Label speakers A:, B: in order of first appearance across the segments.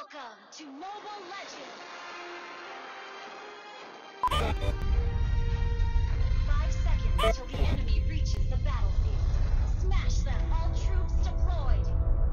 A: Welcome to Mobile Legends! 5 seconds till the enemy reaches the battlefield. Smash them, all troops deployed!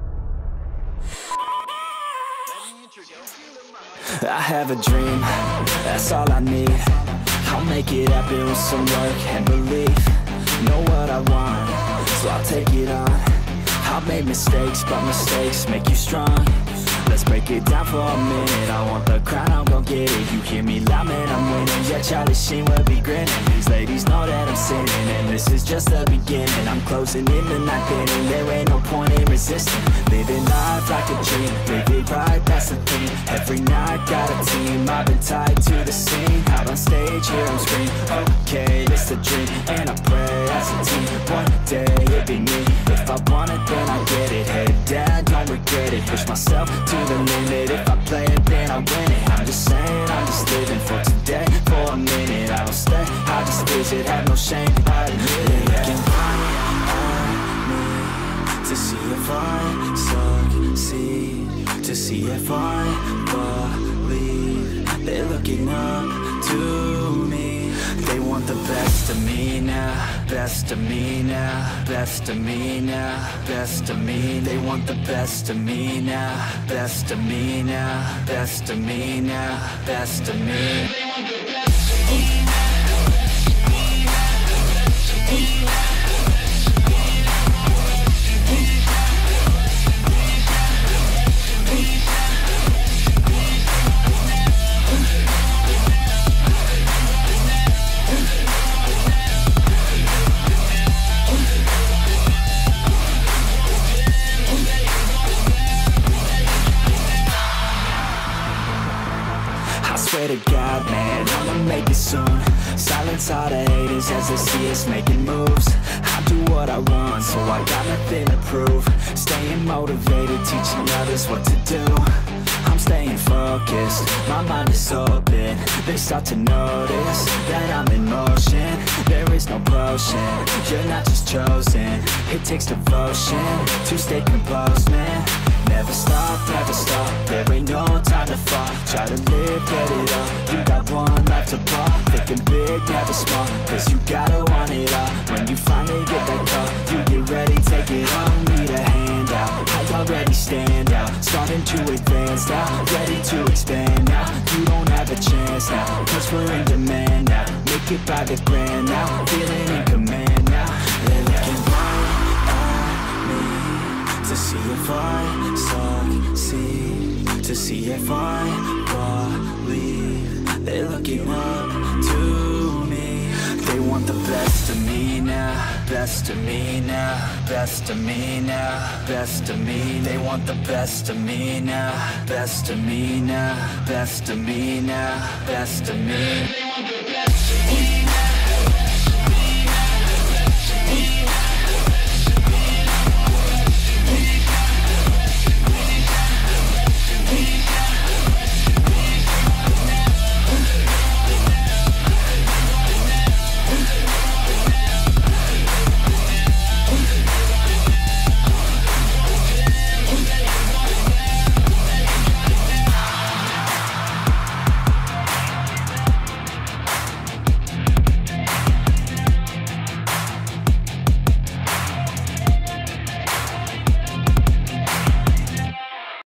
B: I have a dream, that's all I need. I'll make it happen with some work and belief. Know what I want, so I'll take it on. I'll make mistakes, but mistakes make you strong. Let's break it down for a minute. I want the crown, I'm gon' get it. You hear me loud, man, I'm winning. Yeah, Charlie Sheen will be grinning. These ladies know that I'm sinning, and this is just the beginning. I'm closing in the night inning. There ain't no point in resisting. Living life like a dream, live it right, that's the thing. Every night, got a team, I've been tied to the scene. Out on stage, here I'm screaming, okay, it's a dream. And I pray as a team, one day it'll be me. If I want it, then I get it. Head down, don't regret it. Push myself to the limit. If I play it, then I win it. I'm just saying, I'm just living for today. For a minute, I don't stay, I just visit. Have no shame, I admit it. Looking right at me to see if I succeed, to see if I believe. They're looking up to me. They want the best of me now, best of me now, best of me now, best of me. They want the best of me now, best of me now, best of me now, best of me. They want the best of me now. Swear to God, man, I'ma make it soon. Silence all the haters as they see us making moves. I do what I want, so I got nothing to prove. Staying motivated, teaching others what to do. I'm staying focused, my mind is open. They start to notice that I'm in motion. There is no potion, you're not just chosen. It takes devotion to stay composed, man. Never stop, there ain't no time to fall. Try to live, get it up, you got one life to ball. Thinking big, never small, cause you gotta want it all. When you finally get that call, you get ready, take it on. Need a hand out, I already stand out. Starting to advance now, ready to expand now. You don't have a chance now, cause we're in demand now. Make it by the grand now, feeling in command now. They're looking right at me to see if I succeed, to see if I believe. They're looking up to me. They want the best of me now, best of me now, best of me now, best of me. They want the best of me now, best of me now, best of me now, best of me. They want the best of me.